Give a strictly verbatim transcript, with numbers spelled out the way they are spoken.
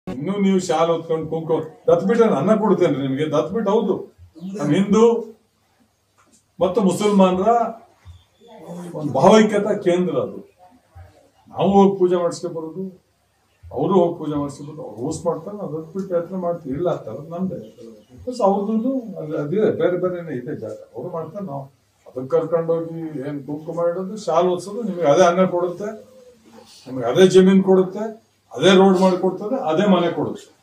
ಇನ್ನು ನೀವು ಶಾಲೆ ಹೊತ್ಕೊಂಡು ಕುಂಕುಮ ದತ್ ಬಿಟ್ಟ ಅನ್ನ ಕೊಡ್ತೇನ್ರಿ ನಿಮ್ಗೆ. ದತ್ ಬಿಟ್ಟು ಹೌದು ನಮ್ಮ ಹಿಂದೂ ಮತ್ತು ಮುಸಲ್ಮಾನರ ಒಂದು ಭಾವೈಕ್ಯತಾ ಕೇಂದ್ರ ಅದು. ನಾವು ಹೋಗಿ ಪೂಜೆ ಮಾಡಿಸ್ಕೊ ಬರೋದು, ಅವರು ಹೋಗಿ ಪೂಜೆ ಮಾಡಿಸ್ಕೊಬೋದು. ಅವ್ರು ಹೋಸ್ ಮಾಡ್ತಾರೆ, ನಾವು ದತ್ ಬಿಟ್ಟು ಯಾತ್ರೆ ಮಾಡ್ತೀವಿ. ಇಲ್ಲ ಆಗ್ತಾರೆ ನಮ್ದೆ ಬಸ್ ಅವ್ರದ್ದು ಅದೇ ಬೇರೆ ಬೇರೆ ಇದೆ ಜಾಗ. ಅವ್ರು ಮಾಡ್ತಾರೆ, ನಾವು ಅದಕ್ಕೆ ಕರ್ಕೊಂಡೋಗಿ ಏನ್ ಕುಂಕುಮ ಇಡೋದು, ಶಾಲ್ ಓದಿಸೋದು. ನಿಮಗೆ ಅದೇ ಅನ್ನ ಕೊಡುತ್ತೆ, ನಿಮಗೆ ಅದೇ ಜಮೀನು ಕೊಡುತ್ತೆ, ಅದೇ ರೋಡ್ ಮಾಡಿ ಕೊಡ್ತದೆ, ಅದೇ ಮನೆ ಕೊಡುತ್ತೆ.